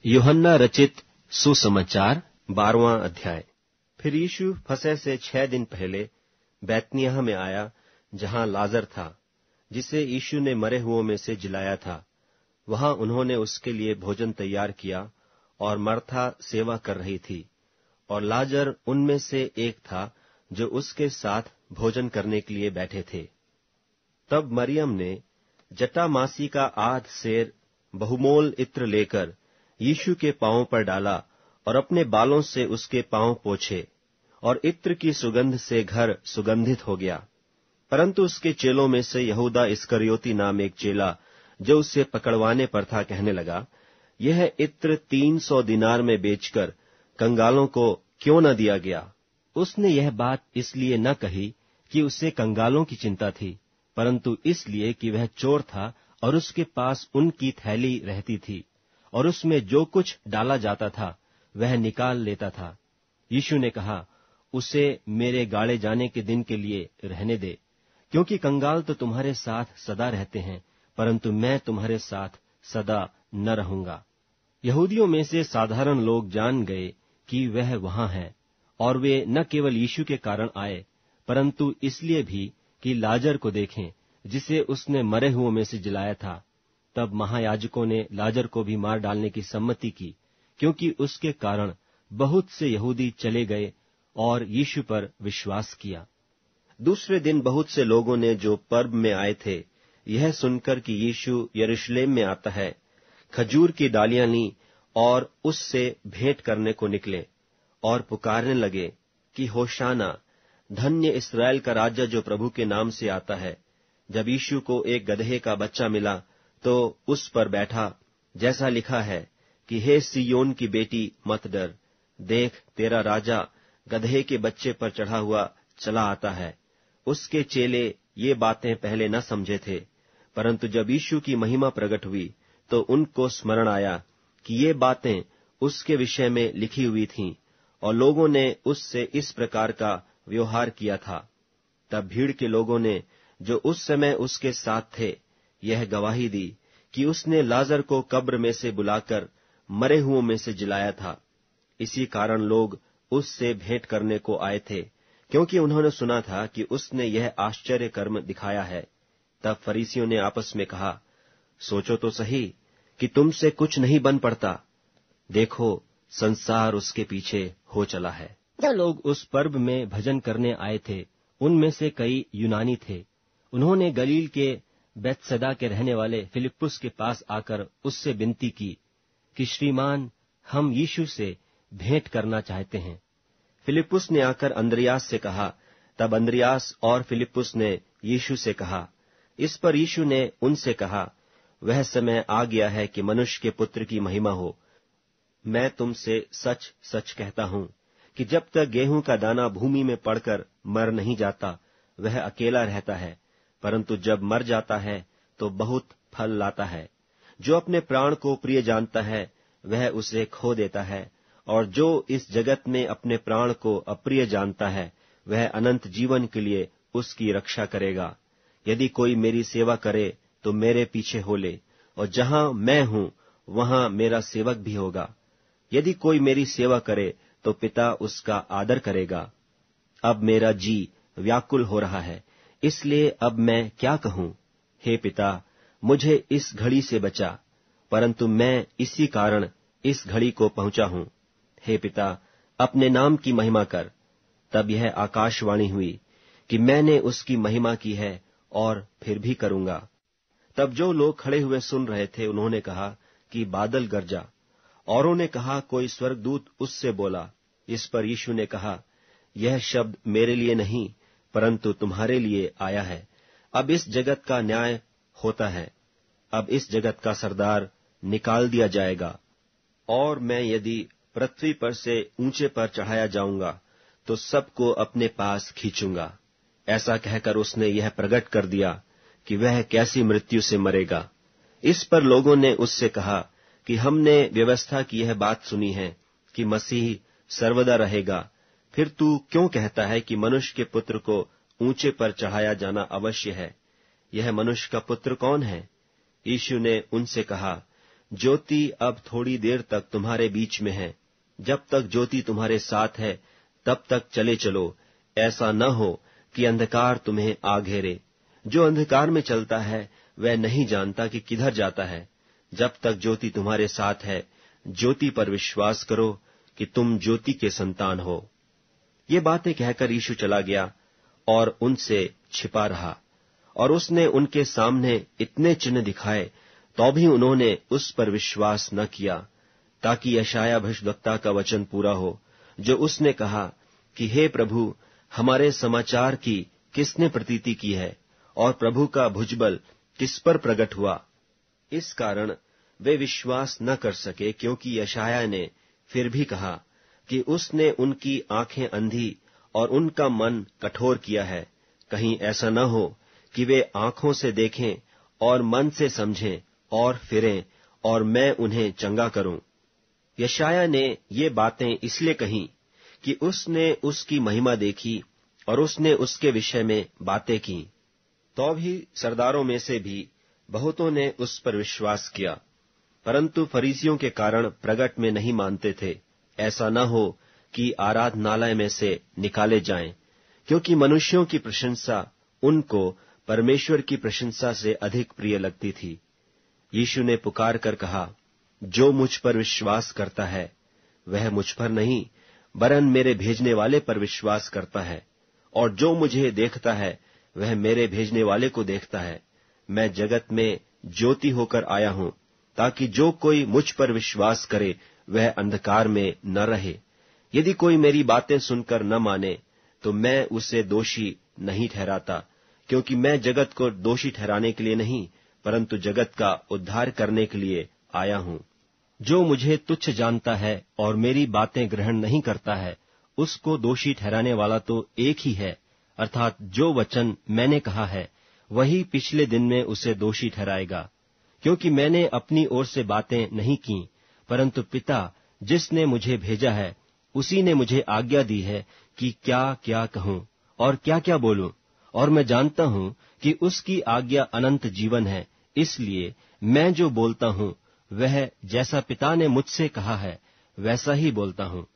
यूहन्ना रचित सुसमाचार 12वां अध्याय। फिर यीशु फसह से 6 दिन पहले बैतनिय्याह में आया, जहां लाजर था, जिसे यीशु ने मरे हुओं में से जिलाया था। वहां उन्होंने उसके लिए भोजन तैयार किया और मर्था सेवा कर रही थी, और लाजर उनमें से एक था जो उसके साथ भोजन करने के लिए बैठे थे। तब मरियम ने जटामासी का आध सेर बहुमोल इत्र लेकर यीशु के पांवों पर डाला और अपने बालों से उसके पांव पोंछे, और इत्र की सुगंध से घर सुगंधित हो गया। परंतु उसके चेलों में से यहूदा इस्करियोती नाम एक चेला, जो उसे पकड़वाने पर था, कहने लगा, यह इत्र 300 दिनार में बेचकर कंगालों को क्यों न दिया गया। उसने यह बात इसलिए न कही कि उसे कंगालों की चिंता थी, परंतु इसलिए कि वह चोर था और उसके पास उनकी थैली रहती थी, और उसमें जो कुछ डाला जाता था वह निकाल लेता था। यीशु ने कहा, उसे मेरे गाड़े जाने के दिन के लिए रहने दे, क्योंकि कंगाल तो तुम्हारे साथ सदा रहते हैं, परंतु मैं तुम्हारे साथ सदा न रहूंगा। यहूदियों में से साधारण लोग जान गए कि वह वहां है, और वे न केवल यीशु के कारण आए, परंतु इसलिए भी कि लाजर को देखें, जिसे उसने मरे हुओं में से जिलाया था। तब महायाजकों ने लाजर को भी मार डालने की सम्मति की, क्योंकि उसके कारण बहुत से यहूदी चले गए और यीशु पर विश्वास किया। दूसरे दिन बहुत से लोगों ने, जो पर्व में आए थे, यह सुनकर कि यीशु यरूशलेम में आता है, खजूर की डालियां लीं और उससे भेंट करने को निकले, और पुकारने लगे कि होशाना, धन्य इस्राएल का राजा जो प्रभु के नाम से आता है। जब यीशु को एक गदहे का बच्चा मिला तो उस पर बैठा, जैसा लिखा है कि हे सिय्योन की बेटी, मत डर, देख तेरा राजा गदहे के बच्चे पर चढ़ा हुआ चला आता है। उसके चेले ये बातें पहले न समझे थे, परंतु जब यीशु की महिमा प्रकट हुई तो उनको स्मरण आया कि ये बातें उसके विषय में लिखी हुई थीं, और लोगों ने उससे इस प्रकार का व्यवहार किया था। तब भीड़ के लोगों ने, जो उस समय उसके साथ थे, यह गवाही दी कि उसने लाजर को कब्र में से बुलाकर मरे हुओं में से जिलाया था। इसी कारण लोग उससे भेंट करने को आए थे, क्योंकि उन्होंने सुना था कि उसने यह आश्चर्य कर्म दिखाया है। तब फरीसियों ने आपस में कहा, सोचो तो सही कि तुमसे कुछ नहीं बन पड़ता। देखो, संसार उसके पीछे हो चला है। जो लोग उस पर्व में भजन करने आए थे, उनमें से कई यूनानी थे। उन्होंने गलील के बैतसैदा के रहने वाले फिलिप्पुस के पास आकर उससे विनती की कि श्रीमान, हम यीशु से भेंट करना चाहते हैं। फिलिप्पुस ने आकर अंद्रियास से कहा। तब अंद्रियास और फिलिप्पुस ने यीशु से कहा। इस पर यीशु ने उनसे कहा, वह समय आ गया है कि मनुष्य के पुत्र की महिमा हो। मैं तुमसे सच सच कहता हूं कि जब तक गेहूं का दाना भूमि में पड़कर मर नहीं जाता, वह अकेला रहता है, परंतु जब मर जाता है तो बहुत फल लाता है। जो अपने प्राण को प्रिय जानता है, वह उसे खो देता है, और जो इस जगत में अपने प्राण को अप्रिय जानता है, वह अनंत जीवन के लिए उसकी रक्षा करेगा। यदि कोई मेरी सेवा करे तो मेरे पीछे हो ले, और जहां मैं हूं वहां मेरा सेवक भी होगा। यदि कोई मेरी सेवा करे तो पिता उसका आदर करेगा। अब मेरा जी व्याकुल हो रहा है, इसलिए अब मैं क्या कहूं। हे पिता, मुझे इस घड़ी से बचा, परंतु मैं इसी कारण इस घड़ी को पहुंचा हूं। हे पिता, अपने नाम की महिमा कर। तब यह आकाशवाणी हुई कि मैंने उसकी महिमा की है और फिर भी करूंगा। तब जो लोग खड़े हुए सुन रहे थे, उन्होंने कहा कि बादल गरजा। औरों ने कहा, कोई स्वर्गदूत उससे बोला। इस पर यीशु ने कहा, यह शब्द मेरे लिए नहीं, परंतु तुम्हारे लिए आया है। अब इस जगत का न्याय होता है। अब इस जगत का सरदार निकाल दिया जाएगा, और मैं यदि पृथ्वी पर से ऊंचे पर चढ़ाया जाऊंगा तो सबको अपने पास खींचूंगा। ऐसा कहकर उसने यह प्रकट कर दिया कि वह कैसी मृत्यु से मरेगा। इस पर लोगों ने उससे कहा कि हमने व्यवस्था की यह बात सुनी है कि मसीह सर्वदा रहेगा, फिर तू क्यों कहता है कि मनुष्य के पुत्र को ऊंचे पर चढ़ाया जाना अवश्य है। यह मनुष्य का पुत्र कौन है? यीशु ने उनसे कहा, ज्योति अब थोड़ी देर तक तुम्हारे बीच में है। जब तक ज्योति तुम्हारे साथ है तब तक चले चलो, ऐसा न हो कि अंधकार तुम्हें आ घेरे। जो अंधकार में चलता है वह नहीं जानता कि किधर जाता है। जब तक ज्योति तुम्हारे साथ है, ज्योति पर विश्वास करो कि तुम ज्योति के संतान हो। ये बातें कहकर यीशु चला गया और उनसे छिपा रहा, और उसने उनके सामने इतने चिन्ह दिखाए, तो भी उन्होंने उस पर विश्वास न किया, ताकि यशायाह भविष्यद्वक्ता का वचन पूरा हो, जो उसने कहा कि हे प्रभु, हमारे समाचार की किसने प्रतीति की है, और प्रभु का भुजबल किस पर प्रकट हुआ। इस कारण वे विश्वास न कर सके, क्योंकि यशायाह ने फिर भी कहा कि उसने उनकी आंखें अंधी और उनका मन कठोर किया है। कहीं ऐसा न हो कि वे आंखों से देखें और मन से समझें और फिरें, और मैं उन्हें चंगा करूं। यशायाह ने ये बातें इसलिए कहीं कि उसने उसकी महिमा देखी और उसने उसके विषय में बातें की। तो भी सरदारों में से भी बहुतों ने उस पर विश्वास किया, परंतु फरीसियों के कारण प्रगट में नहीं मानते थे, ऐसा न हो कि आराधनालय में से निकाले जाएं, क्योंकि मनुष्यों की प्रशंसा उनको परमेश्वर की प्रशंसा से अधिक प्रिय लगती थी। यीशु ने पुकार कर कहा, जो मुझ पर विश्वास करता है वह मुझ पर नहीं, वरन मेरे भेजने वाले पर विश्वास करता है, और जो मुझे देखता है वह मेरे भेजने वाले को देखता है। मैं जगत में ज्योति होकर आया हूं, ताकि जो कोई मुझ पर विश्वास करे वह अंधकार में न रहे। यदि कोई मेरी बातें सुनकर न माने तो मैं उसे दोषी नहीं ठहराता, क्योंकि मैं जगत को दोषी ठहराने के लिए नहीं, परंतु जगत का उद्धार करने के लिए आया हूं। जो मुझे तुच्छ जानता है और मेरी बातें ग्रहण नहीं करता है, उसको दोषी ठहराने वाला तो एक ही है, अर्थात जो वचन मैंने कहा है वही पिछले दिन में उसे दोषी ठहराएगा। क्योंकि मैंने अपनी ओर से बातें नहीं की, परंतु पिता जिसने मुझे भेजा है उसी ने मुझे आज्ञा दी है कि क्या क्या कहूं और क्या क्या बोलूं, और मैं जानता हूं कि उसकी आज्ञा अनंत जीवन है। इसलिए मैं जो बोलता हूं वह जैसा पिता ने मुझसे कहा है वैसा ही बोलता हूं।